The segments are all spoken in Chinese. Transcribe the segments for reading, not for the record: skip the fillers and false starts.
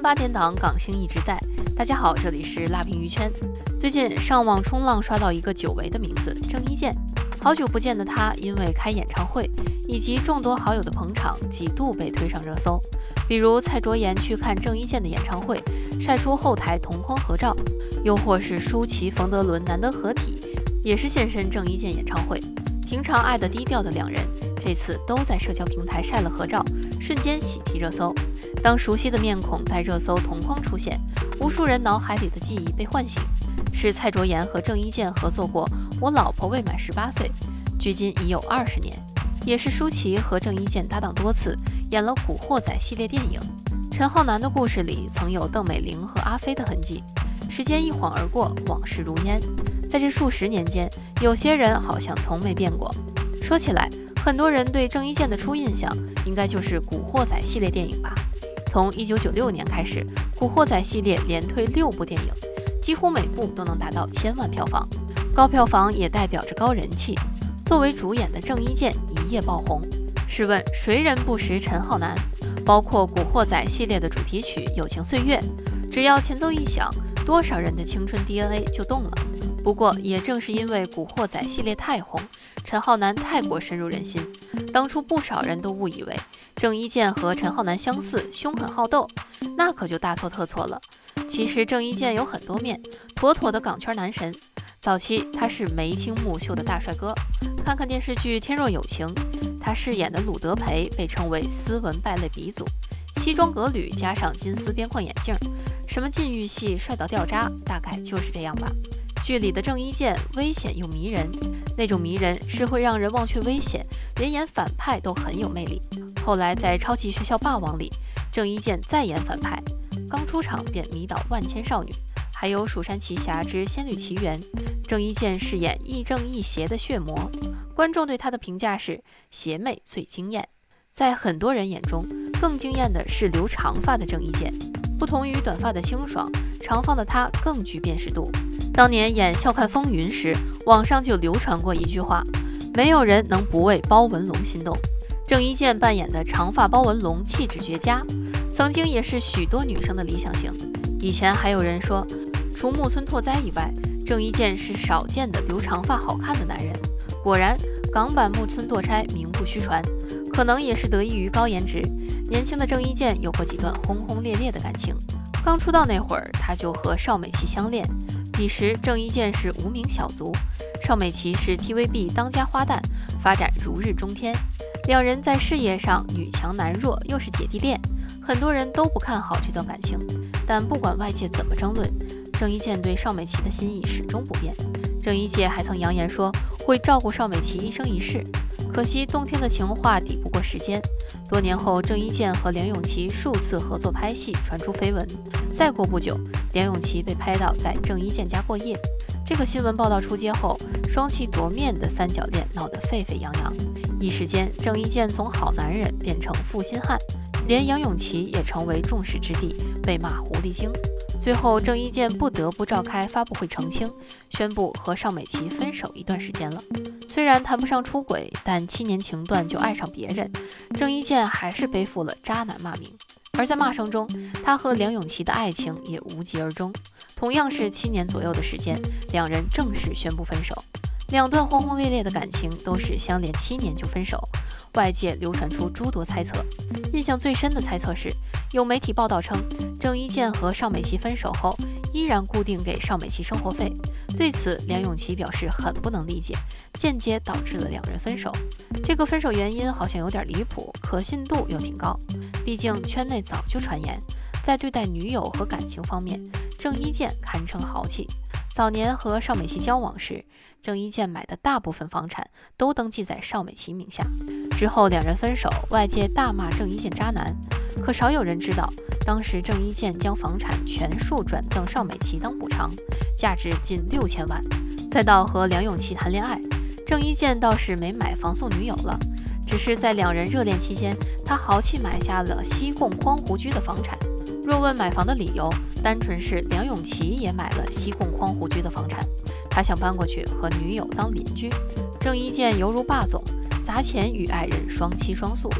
8点档港星一直在。大家好，这里是辣评娱圈。最近上网冲浪刷到一个久违的名字郑伊健，好久不见的他，因为开演唱会以及众多好友的捧场，几度被推上热搜。比如蔡卓妍去看郑伊健的演唱会，晒出后台同框合照；又或是舒淇、冯德伦难得合体，也是现身郑伊健演唱会。平常爱得低调的两人，这次都在社交平台晒了合照，瞬间喜提热搜。当熟悉的面孔在热搜同框出现，无数人脑海里的记忆被唤醒。是蔡卓妍和郑伊健合作过《我老婆未满18岁》，距今已有20年。也是舒淇和郑伊健搭档多次，演了《古惑仔》系列电影。陈浩南的故事里曾有邓美玲和阿飞的痕迹。时间一晃而过，往事如烟。在这数十年间，有些人好像从没变过。说起来，很多人对郑伊健的初印象应该就是《古惑仔》系列电影吧。从1996年开始，《古惑仔》系列连推6部电影，几乎每部都能达到1000万票房。高票房也代表着高人气。作为主演的郑伊健一夜爆红。试问谁人不识陈浩南？包括《古惑仔》系列的主题曲《友情岁月》，只要前奏一响，多少人的青春 DNA 就动了。不过也正是因为《古惑仔》系列太红，陈浩南太过深入人心，当初不少人都误以为郑伊健和陈浩南相似，凶狠好斗，那可就大错特错了。其实郑伊健有很多面，妥妥的港圈男神。早期他是眉清目秀的大帅哥，看看电视剧《天若有情》，他饰演的鲁德培被称为斯文败类鼻祖，西装革履加上金丝边框眼镜，什么禁欲系帅到掉渣，大概就是这样吧。剧里的郑伊健危险又迷人，那种迷人是会让人忘却危险，连演反派都很有魅力。后来在《超级学校霸王》里，郑伊健再演反派，刚出场便迷倒万千少女。还有《蜀山奇侠之仙侣奇缘》，郑伊健饰演亦正亦邪的血魔，观众对他的评价是邪魅最惊艳。在很多人眼中，更惊艳的是留长发的郑伊健，不同于短发的清爽，长发的他更具辨识度。当年演《笑看风云》时，网上就流传过一句话：没有人能不为包文龙心动。郑伊健扮演的长发包文龙气质绝佳，曾经也是许多女生的理想型。以前还有人说，除木村拓哉以外，郑伊健是少见的留长发好看的男人。果然，港版木村拓哉名不虚传，可能也是得益于高颜值。年轻的郑伊健有过几段轰轰烈烈的感情。刚出道那会儿，他就和邵美琪相恋。彼时，郑伊健是无名小卒，邵美琪是 TVB 当家花旦，发展如日中天。两人在事业上女强男弱，又是姐弟恋，很多人都不看好这段感情。但不管外界怎么争论，郑伊健对邵美琪的心意始终不变。郑伊健还曾扬言说会照顾邵美琪一生一世，可惜动天的情话抵不过时间。多年后，郑伊健和梁咏琪数次合作拍戏，传出绯闻。再过不久，梁咏琪被拍到在郑伊健家过夜。这个新闻报道出街后，双旗夺面的三角恋闹得沸沸扬扬。一时间，郑伊健从好男人变成负心汉，连杨咏琪也成为众矢之的，被骂狐狸精。最后，郑伊健不得不召开发布会澄清，宣布和邵美琪分手一段时间了。虽然谈不上出轨，但7年情断就爱上别人，郑伊健还是背负了渣男骂名。而在骂声中，他和梁咏琪的爱情也无疾而终。同样是7年左右的时间，两人正式宣布分手。两段轰轰烈烈的感情都是相恋7年就分手，外界流传出诸多猜测。印象最深的猜测是，有媒体报道称，郑伊健和邵美琪分手后，依然固定给邵美琪生活费。对此，梁咏琪表示很不能理解，间接导致了两人分手。这个分手原因好像有点离谱，可信度又挺高。毕竟圈内早就传言，在对待女友和感情方面，郑伊健堪称豪气。早年和邵美琪交往时，郑伊健买的大部分房产都登记在邵美琪名下。之后两人分手，外界大骂郑伊健渣男，可少有人知道，当时郑伊健将房产全数转赠邵美琪当补偿，价值近6000万。再到和梁咏琪谈恋爱，郑伊健倒是没买房送女友了，只是在两人热恋期间，他豪气买下了西贡匡湖居的房产。若问买房的理由，单纯是梁咏琪也买了西贡匡湖居的房产，他想搬过去和女友当邻居。郑伊健犹如霸总，砸钱与爱人双栖双宿。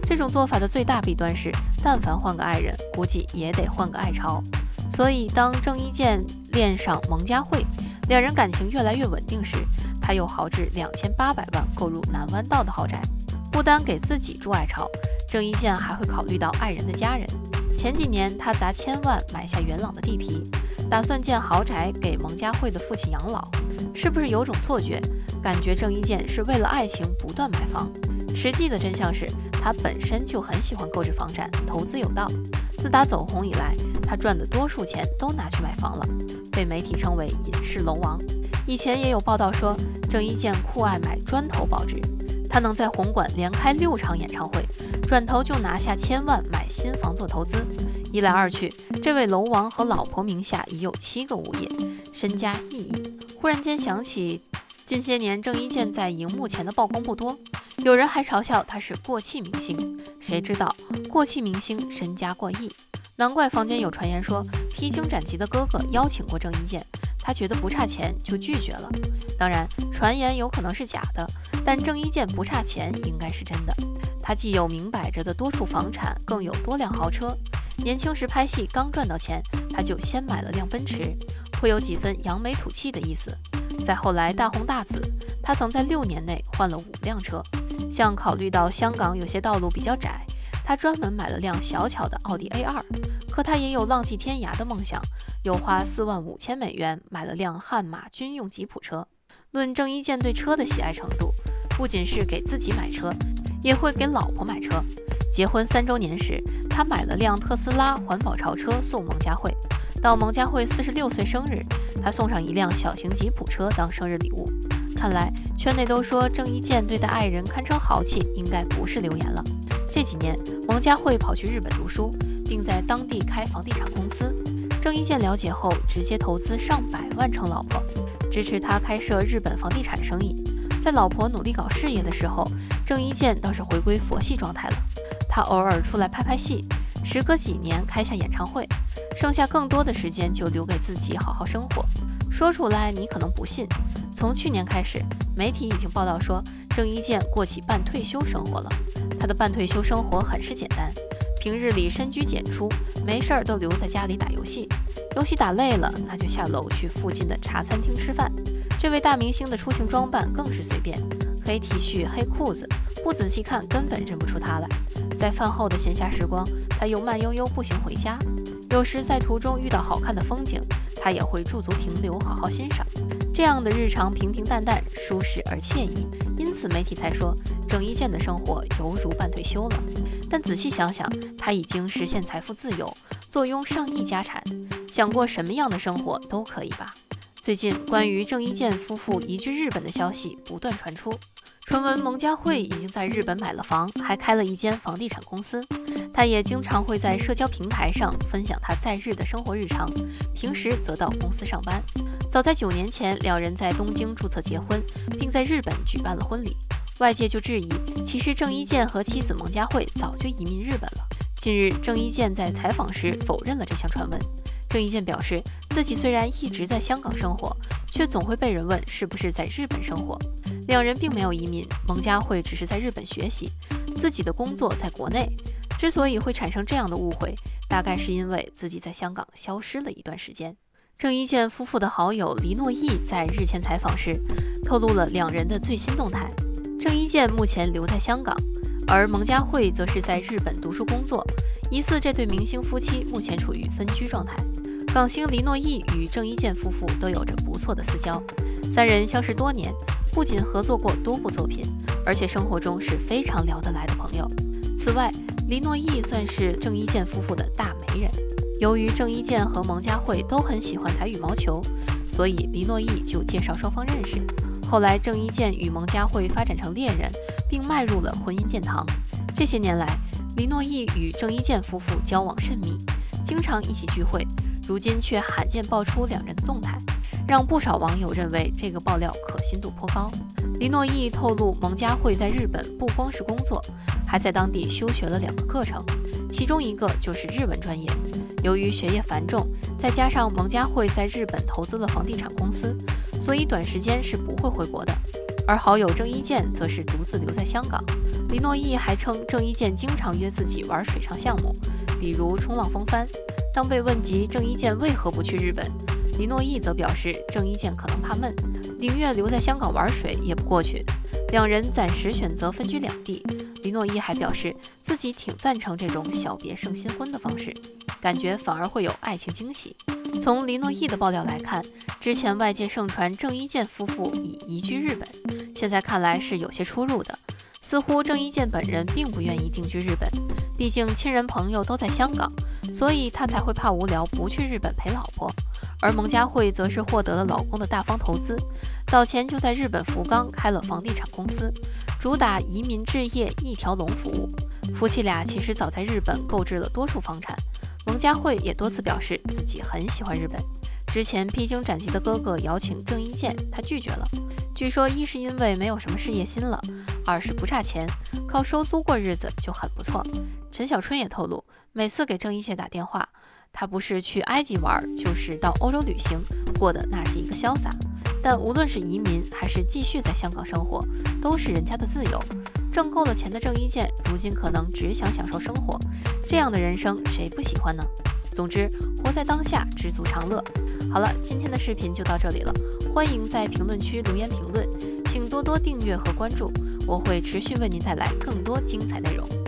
这种做法的最大弊端是，但凡换个爱人，估计也得换个爱巢。所以，当郑伊健恋上蒙嘉慧，两人感情越来越稳定时，他又豪掷2800万购入南湾道的豪宅。不单给自己筑爱巢，郑伊健还会考虑到爱人的家人。前几年，他砸1000万买下元朗的地皮，打算建豪宅给蒙嘉慧的父亲养老。是不是有种错觉，感觉郑伊健是为了爱情不断买房？实际的真相是，他本身就很喜欢购置房产，投资有道。自打走红以来，他赚的多数钱都拿去买房了，被媒体称为隐士楼王。以前也有报道说，郑伊健酷爱买砖头保值，他能在红馆连开6场演唱会，转头就拿下1000万买新房做投资。一来二去，这位楼王和老婆名下已有7个物业，身家1亿。忽然间想起，近些年郑伊健在荧幕前的曝光不多，有人还嘲笑他是过气明星。谁知道过气明星身家过亿，难怪坊间有传言说，披荆斩棘的哥哥邀请过郑伊健，他觉得不差钱就拒绝了。当然，传言有可能是假的，但郑伊健不差钱应该是真的。他既有明摆着的多处房产，更有多辆豪车。年轻时拍戏刚赚到钱，他就先买了辆奔驰，颇有几分扬眉吐气的意思。再后来大红大紫，他曾在6年内换了5辆车。像考虑到香港有些道路比较窄，他专门买了辆小巧的奥迪 A2。可他也有浪迹天涯的梦想，又花45000美元买了辆悍马军用吉普车。论郑伊健对车的喜爱程度，不仅是给自己买车，也会给老婆买车。结婚3周年时，他买了辆特斯拉环保潮车送蒙嘉慧。到蒙嘉慧46岁生日，他送上一辆小型吉普车当生日礼物。看来圈内都说郑伊健对待爱人堪称豪气，应该不是流言了。这几年，蒙嘉慧跑去日本读书，并在当地开房地产公司。郑伊健了解后，直接投资上百万撑老婆，支持他开设日本房地产生意。在老婆努力搞事业的时候，郑伊健倒是回归佛系状态了。他偶尔出来拍拍戏，时隔几年开下演唱会，剩下更多的时间就留给自己好好生活。说出来你可能不信，从去年开始，媒体已经报道说郑伊健过起半退休生活了。他的半退休生活很是简单，平日里深居简出，没事儿都留在家里打游戏，游戏打累了，那就下楼去附近的茶餐厅吃饭。这位大明星的出行装扮更是随便，黑 T 恤、黑裤子，不仔细看根本认不出他来。在饭后的闲暇时光，他又慢悠悠步行回家。有时在途中遇到好看的风景，他也会驻足停留，好好欣赏。这样的日常平平淡淡，舒适而惬意，因此媒体才说郑伊健的生活犹如半退休了。但仔细想想，他已经实现财富自由，坐拥上亿家产，想过什么样的生活都可以吧。最近关于郑伊健夫妇移居日本的消息不断传出，传闻蒙嘉慧已经在日本买了房，还开了一间房地产公司。他也经常会在社交平台上分享他在日的生活日常，平时则到公司上班。早在9年前，两人在东京注册结婚，并在日本举办了婚礼。外界就质疑，其实郑伊健和妻子蒙嘉慧早就移民日本了。近日，郑伊健在采访时否认了这项传闻。郑伊健表示，自己虽然一直在香港生活，却总会被人问是不是在日本生活。两人并没有移民，蒙嘉慧只是在日本学习，自己的工作在国内。之所以会产生这样的误会，大概是因为自己在香港消失了一段时间。郑伊健夫妇的好友黎诺懿在日前采访时透露了两人的最新动态。郑伊健目前留在香港，而蒙嘉慧则是在日本读书工作，疑似这对明星夫妻目前处于分居状态。港星黎诺懿与郑伊健夫妇都有着不错的私交，三人相识多年，不仅合作过多部作品，而且生活中是非常聊得来的朋友。此外，黎诺懿算是郑伊健夫妇的大媒人。由于郑伊健和蒙嘉慧都很喜欢打羽毛球，所以黎诺懿就介绍双方认识。后来，郑伊健与蒙嘉慧发展成恋人，并迈入了婚姻殿堂。这些年来，黎诺懿与郑伊健夫妇交往甚密，经常一起聚会，如今却罕见爆出两人的动态，让不少网友认为这个爆料可信度颇高。黎诺懿透露，蒙嘉慧在日本不光是工作，还在当地休学了2个课程，其中一个就是日文专业。由于学业繁重，再加上蒙嘉慧在日本投资了房地产公司，所以短时间是不会回国的。而好友郑伊健则是独自留在香港， 李诺毅还称，郑伊健经常约自己玩水上项目，比如冲浪风帆。当被问及郑伊健为何不去日本，李诺毅则表示，郑伊健可能怕闷，宁愿留在香港玩水也不过去。两人暂时选择分居两地。李诺伊还表示，自己挺赞成这种小别胜新婚的方式，感觉反而会有爱情惊喜。从李诺毅的爆料来看，之前外界盛传郑伊健夫妇已移居日本，现在看来是有些出入的。似乎郑伊健本人并不愿意定居日本，毕竟亲人朋友都在香港，所以他才会怕无聊不去日本陪老婆。而蒙嘉慧则是获得了老公的大方投资，早前就在日本福冈开了房地产公司，主打移民置业一条龙服务。夫妻俩其实早在日本购置了多处房产，蒙嘉慧也多次表示自己很喜欢日本。之前披荆斩棘的哥哥邀请郑伊健，他拒绝了。据说一是因为没有什么事业心了，二是不差钱，靠收租过日子就很不错。陈小春也透露，每次给郑伊健打电话，他不是去埃及玩，就是到欧洲旅行，过的那是一个潇洒。但无论是移民还是继续在香港生活，都是人家的自由。挣够了钱的郑伊健，如今可能只想享受生活，这样的人生谁不喜欢呢？总之，活在当下，知足常乐。好了，今天的视频就到这里了，欢迎在评论区留言评论，请多多订阅和关注，我会持续为您带来更多精彩内容。